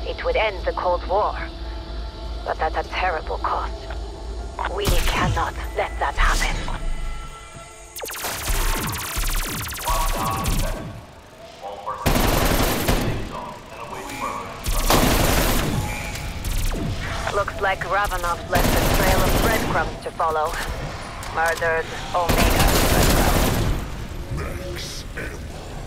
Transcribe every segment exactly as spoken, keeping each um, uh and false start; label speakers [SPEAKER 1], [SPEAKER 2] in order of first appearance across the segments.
[SPEAKER 1] It would end the Cold War. But at a terrible cost. We cannot let that happen. Looks like Ravenov left a trail of breadcrumbs to follow. Murdered Omega as well.
[SPEAKER 2] Max Ammo.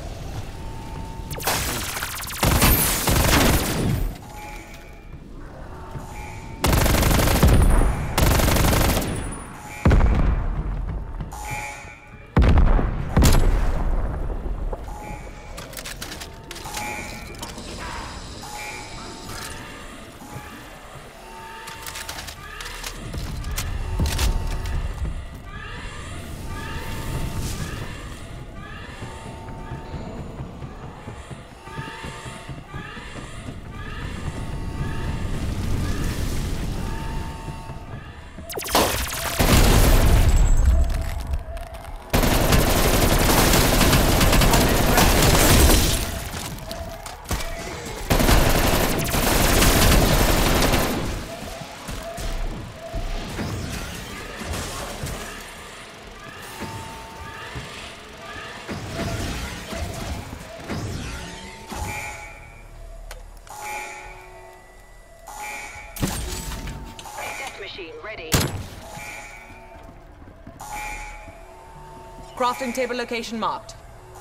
[SPEAKER 1] Ready.
[SPEAKER 3] Crafting table location marked.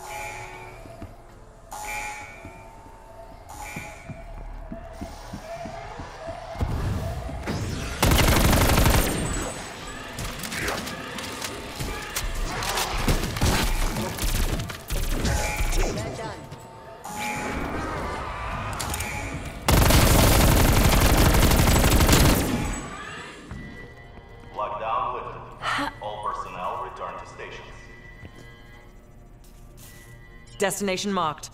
[SPEAKER 3] Destination marked.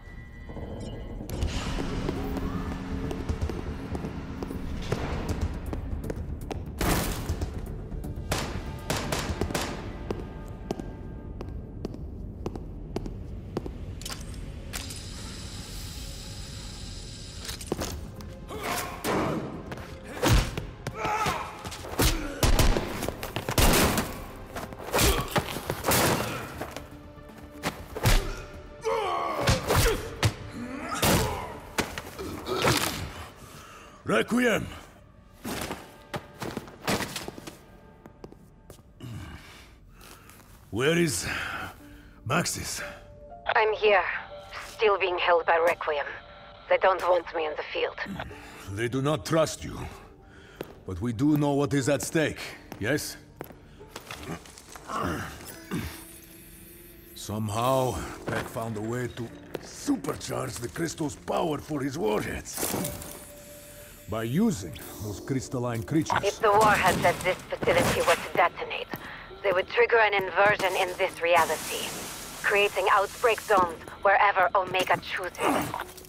[SPEAKER 2] Requiem! Where is Maxis?
[SPEAKER 1] I'm here, still being held by Requiem. They don't want me in the field.
[SPEAKER 2] They do not trust you. But we do know what is at stake, yes? Somehow, Peck found a way to supercharge the crystal's power for his warheads. By using those crystalline creatures.
[SPEAKER 1] If the warheads at this facility were to detonate, they would trigger an inversion in this reality, creating outbreak zones wherever Omega chooses.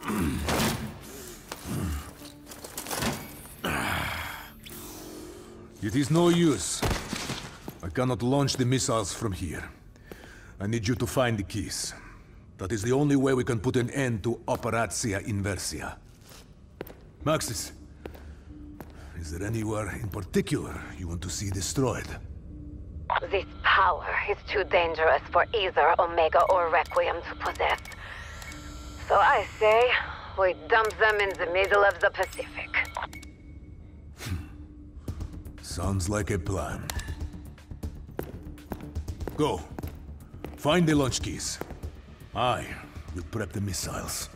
[SPEAKER 2] It is no use. I cannot launch the missiles from here. I need you to find the keys. That is the only way we can put an end to Operatia Inversia. Maxis, is there anywhere in particular you want to see destroyed?
[SPEAKER 1] This power is too dangerous for either Omega or Requiem to possess. So I say, we dump them in the middle of the Pacific.
[SPEAKER 2] Sounds like a plan. Go. Find the launch keys. I will prep the missiles.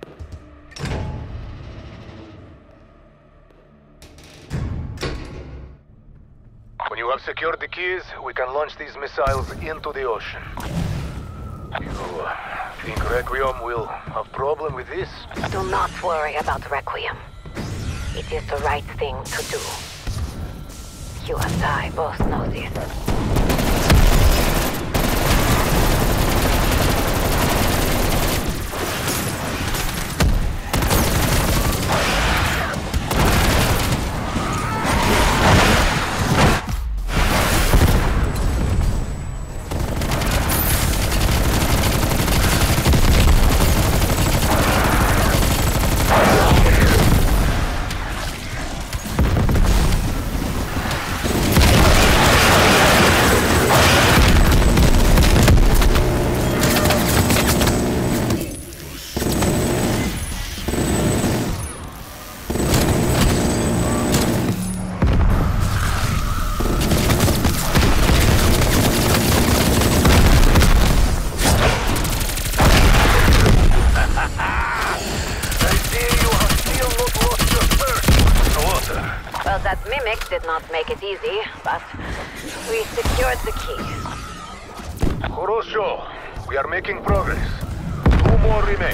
[SPEAKER 4] When you have secured the keys, we can launch these missiles into the ocean. You uh, think Requiem will have problem with this?
[SPEAKER 1] Do not worry about Requiem. It is the right thing to do. You and I both know this. gimmick did not make it easy, but we secured the keys.
[SPEAKER 4] Horosho, we are making progress. Two more remain.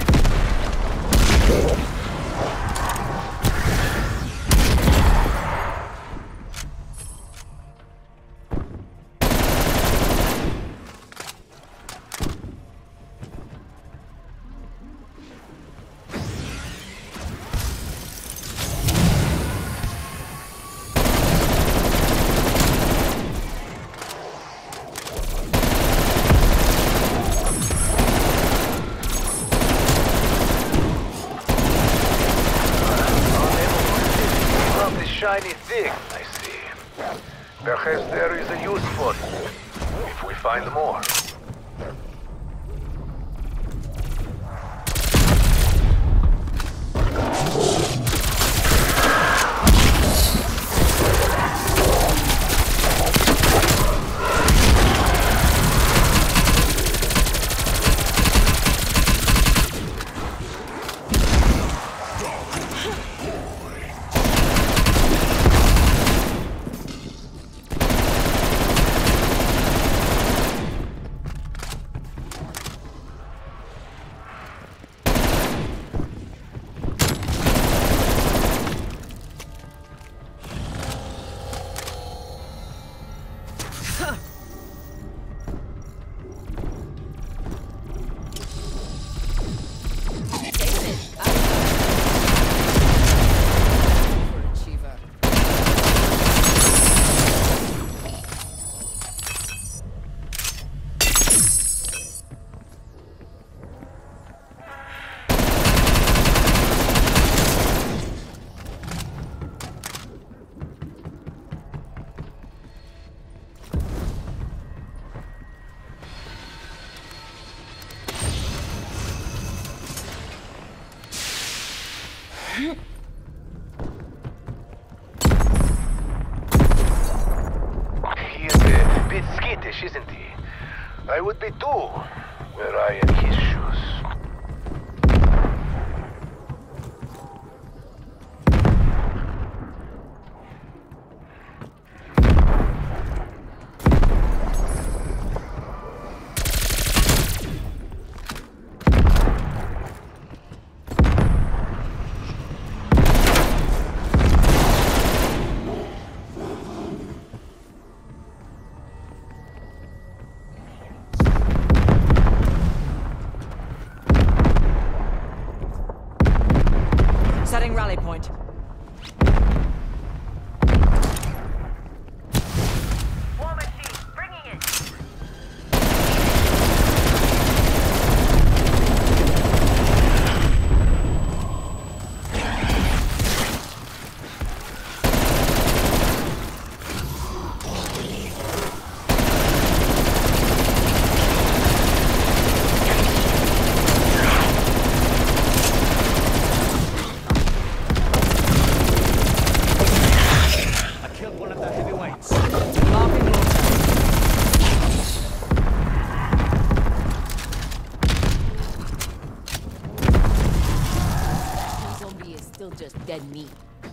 [SPEAKER 4] Shiny thing, I see. Perhaps there is a use for it, if we find more. He's a bit skittish, isn't he? I would be too, were I in his shoes.
[SPEAKER 3] Setting rally point.
[SPEAKER 5] War machine, bringing it.
[SPEAKER 3] Marking
[SPEAKER 5] Zombie is still just dead meat.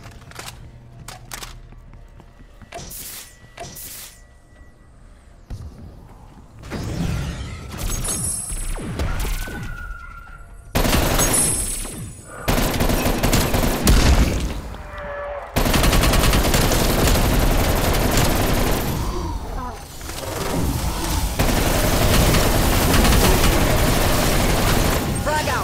[SPEAKER 3] frag out.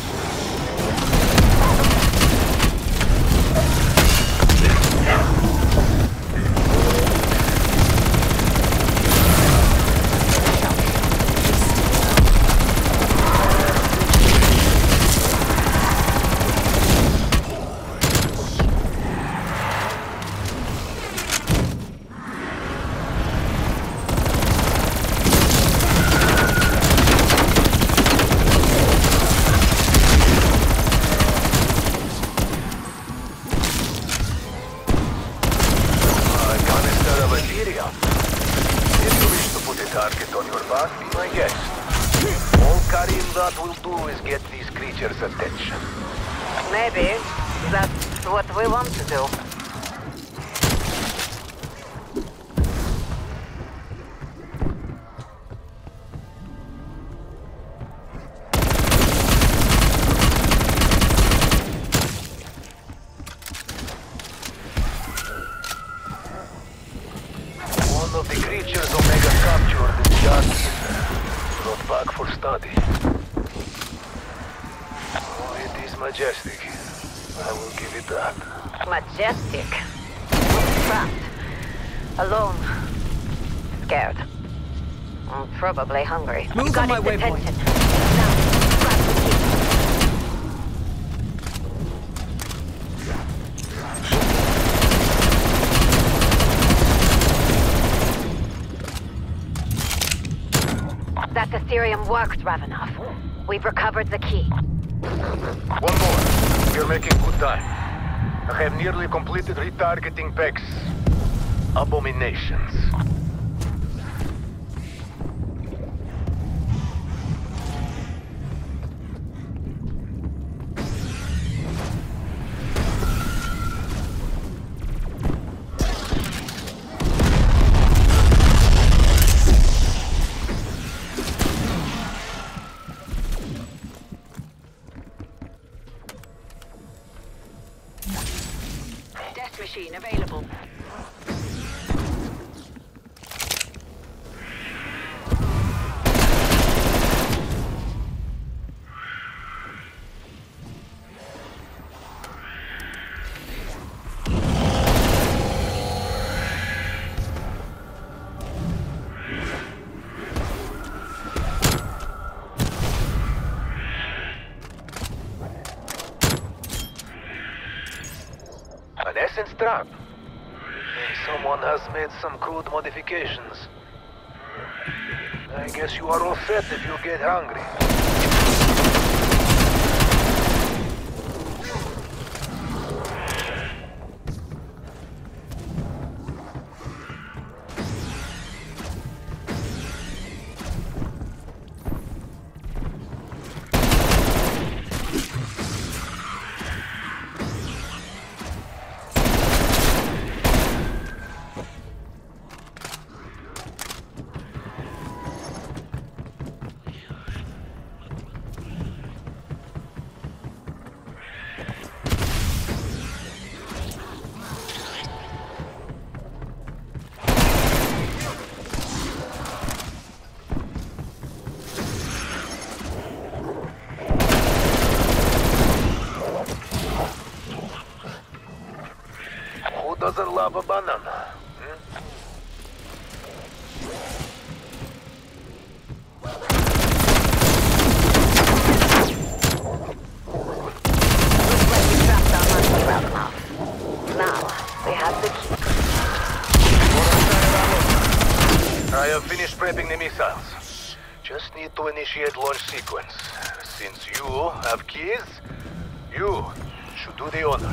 [SPEAKER 4] Target on your back, be my guest. All Karim that will do is get these creatures' attention.
[SPEAKER 1] Maybe that's what we want to do.
[SPEAKER 4] majestic. I will give it that.
[SPEAKER 1] Majestic. Trapped. Alone. Scared. Mm, probably hungry.
[SPEAKER 3] Move
[SPEAKER 1] You got
[SPEAKER 3] on my
[SPEAKER 1] his
[SPEAKER 3] waypoint.
[SPEAKER 1] attention. Now, grab the key. That Ethereum worked, Ravenov. We've recovered the key.
[SPEAKER 4] One more. You're making good time. I have nearly completed retargeting Peck's abominations.
[SPEAKER 1] Death machine available.
[SPEAKER 4] An essence trap. Someone has made some crude modifications. I guess you are all set if you get hungry. Who doesn't love a banana? Hmm?
[SPEAKER 1] Looks like we trapped our monster, Ravenov. Now, we have the key.
[SPEAKER 4] I have finished prepping the missiles. Just need to initiate launch sequence. Since you have keys, you should do the honors.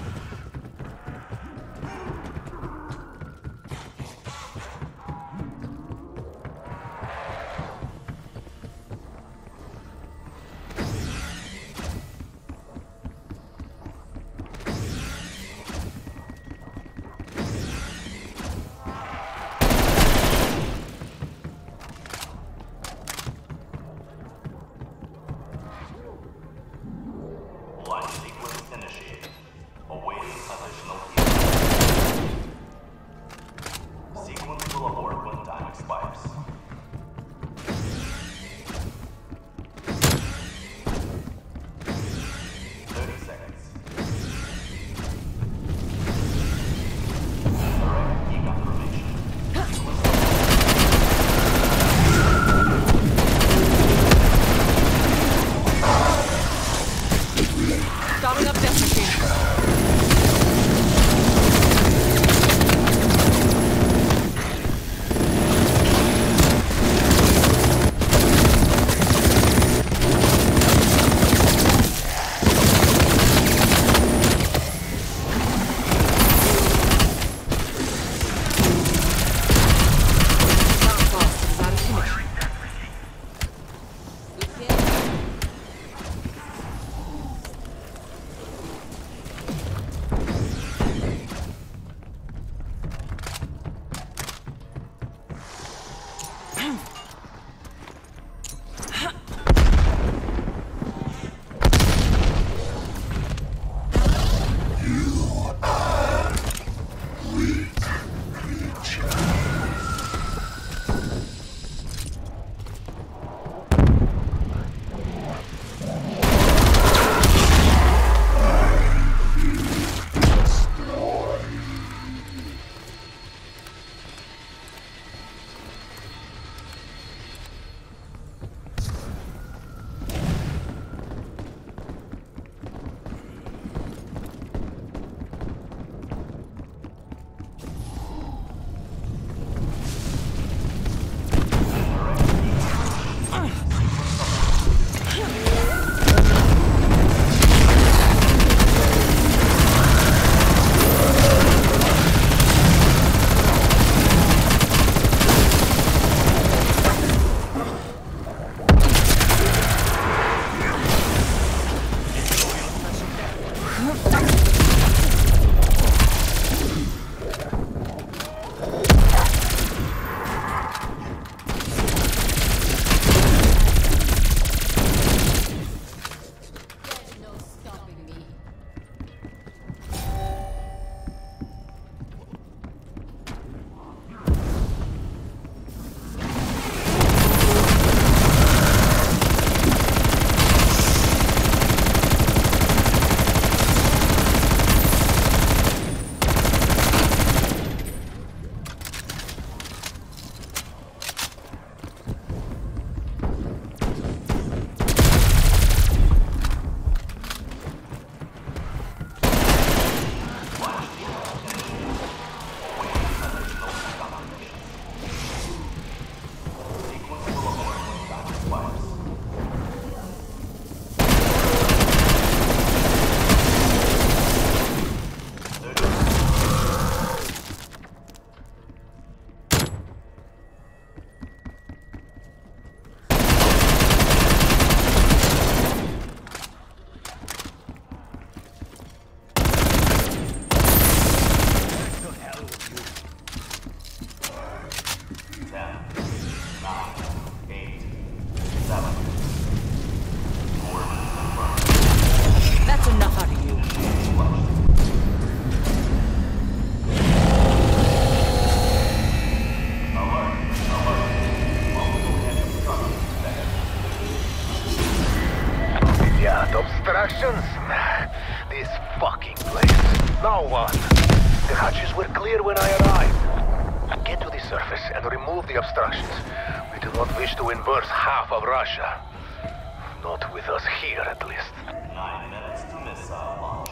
[SPEAKER 6] Launch sequence initiated. Awaiting additional keys. Sequence will abort when time expires. Thirty seconds. Correct key confirmation.
[SPEAKER 3] Starting up death machine.
[SPEAKER 5] There's no stopping me.
[SPEAKER 3] That's enough out of you.
[SPEAKER 4] Yeah, obstructions? This fucking place. Now what? The hatches were clear when I arrived. Get to the surface and remove the obstructions. We do not wish to immerse half of Russia. Not with us here, at least.
[SPEAKER 6] Nine minutes to missile launch.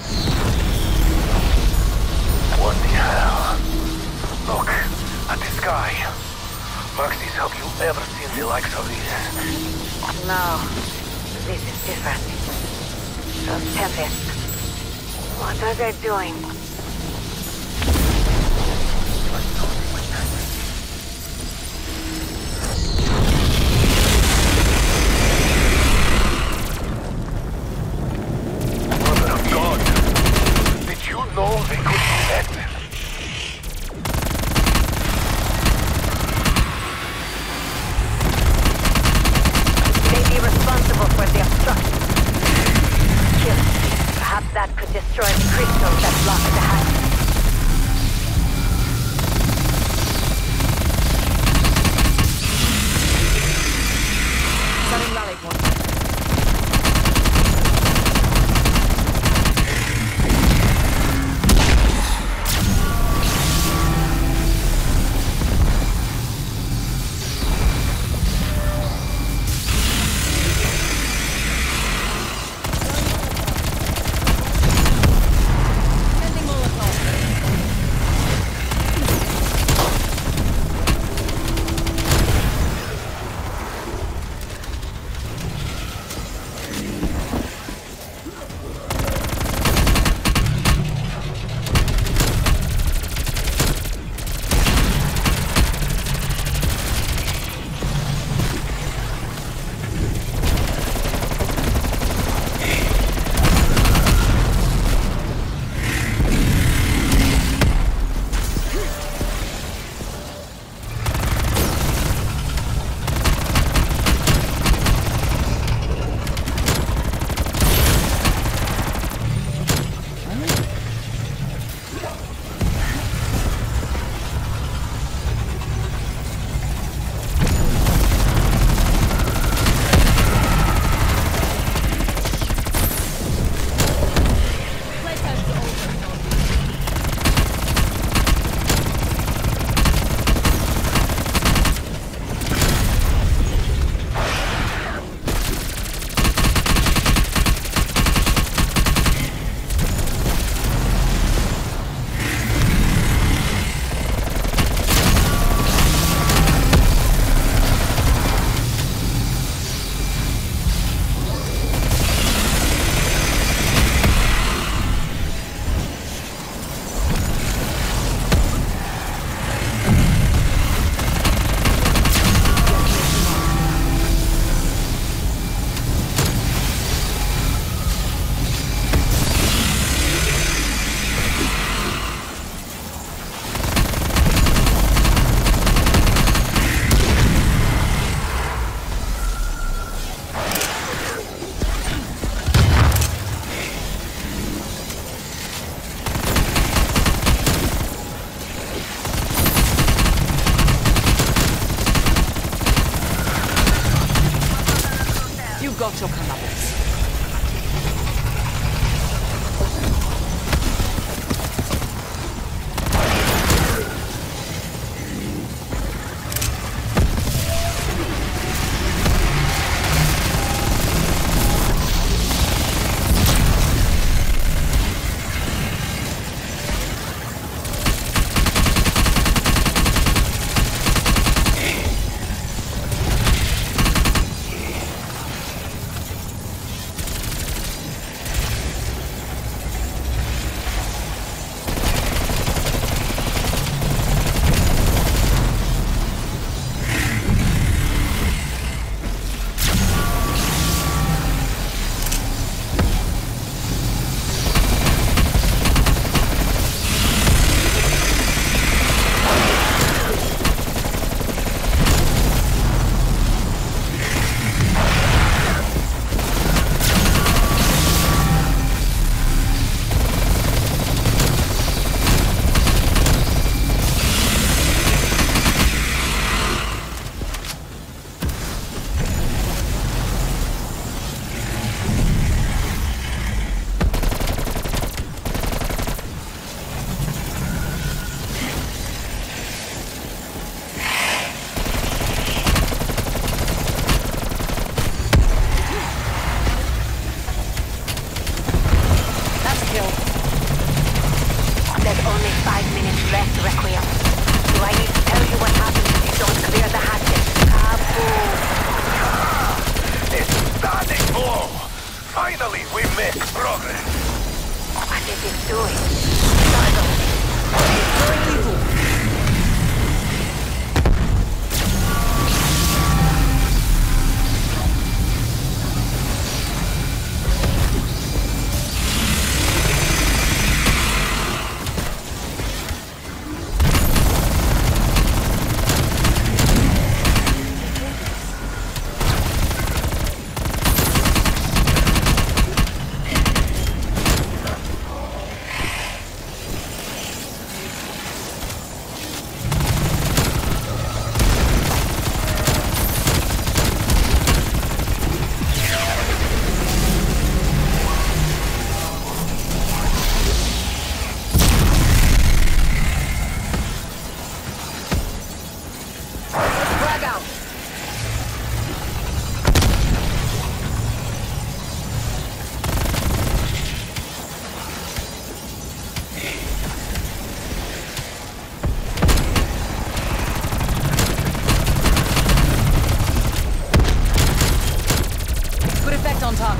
[SPEAKER 4] What the hell? Look, at the sky. Maxis, have you ever seen the likes of this?
[SPEAKER 1] No, this is different. Those Tempests. What are they doing?
[SPEAKER 4] Mother of God! Did you know they could be met?
[SPEAKER 1] They be responsible for the obstruction. Kill. Perhaps that could destroy the crystals that block the hatch.
[SPEAKER 3] Setting rally point. Sending Molotov.
[SPEAKER 1] There's only five minutes left, Requiem. Do I need to tell you what happens if you don't clear the hatches? Kaboom!
[SPEAKER 4] It's starting blow! Finally, we make progress!
[SPEAKER 1] What is it doing? Startle.
[SPEAKER 3] On top.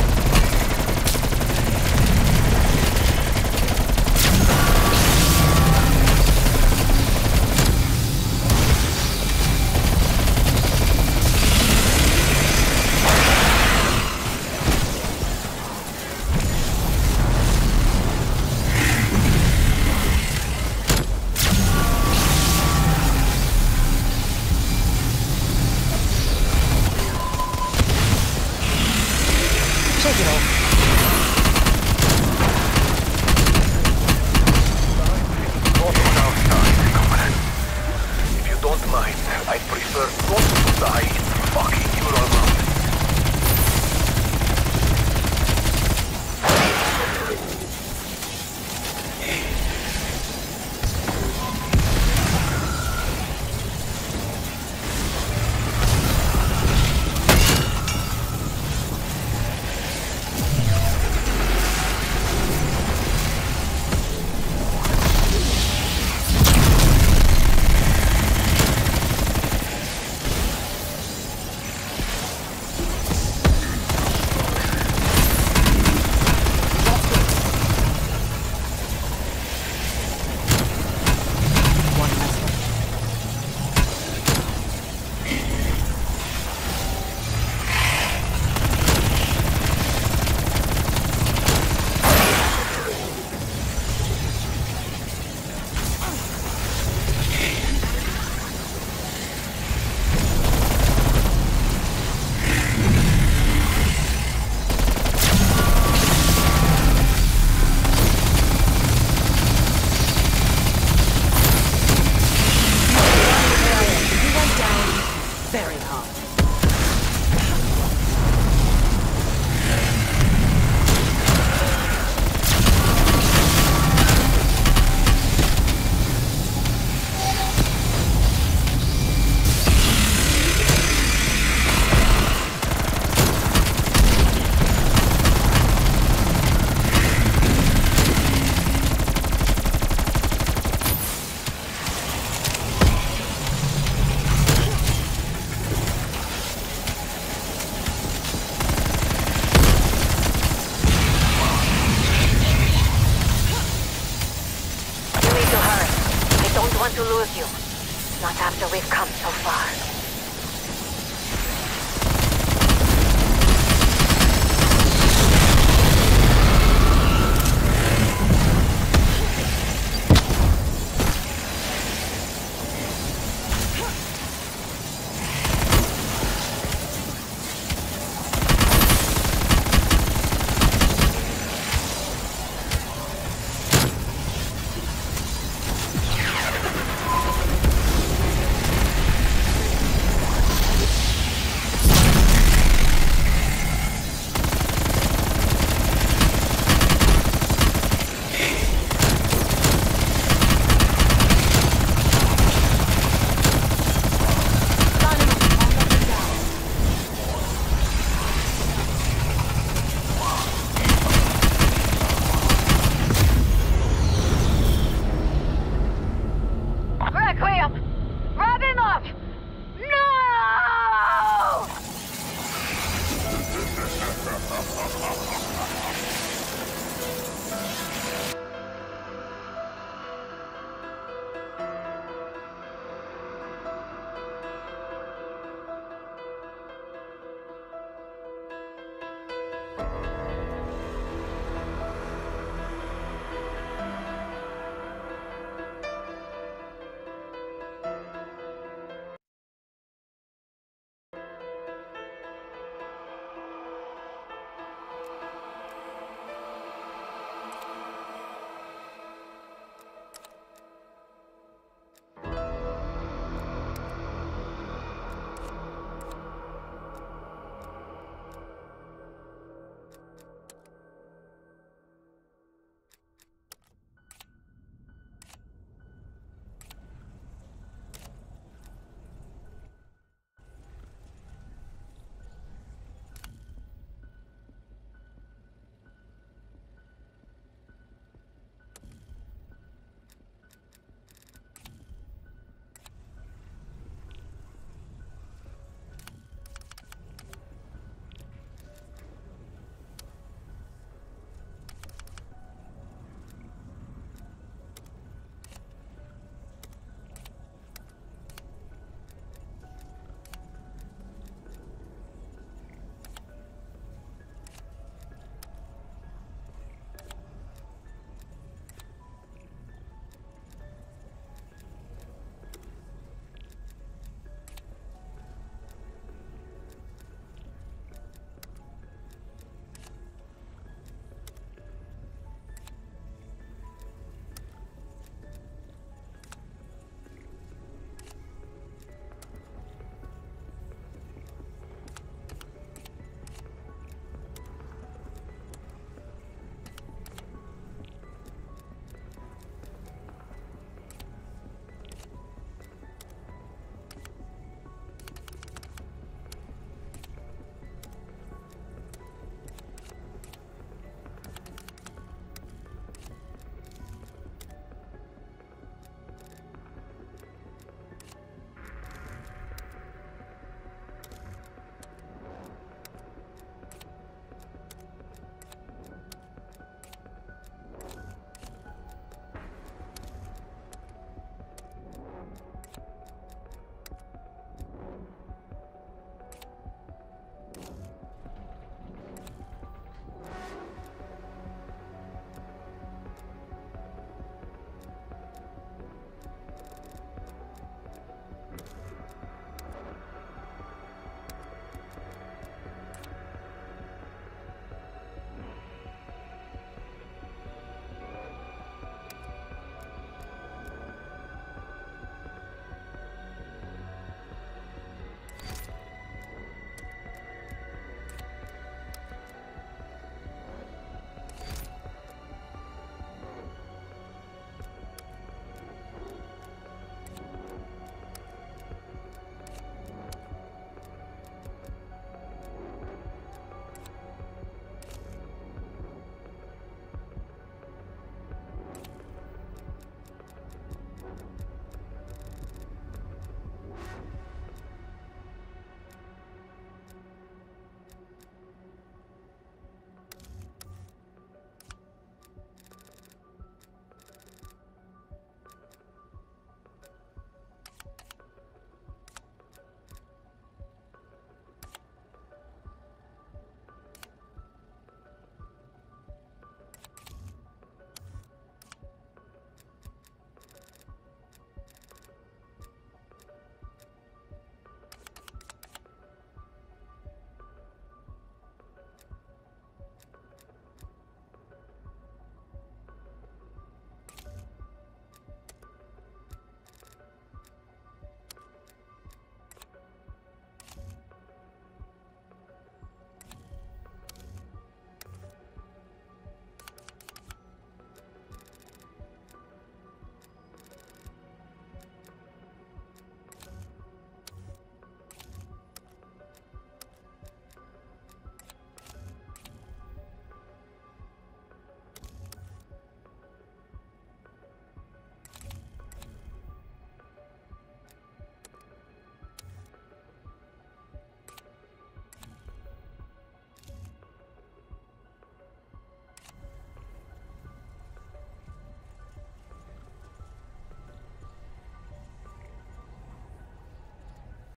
[SPEAKER 3] Take it off.
[SPEAKER 4] If you don't mind, I'd prefer not to die in fucking Ural Mountain.
[SPEAKER 3] Very hard.
[SPEAKER 1] To lose you. Not after we've come so far.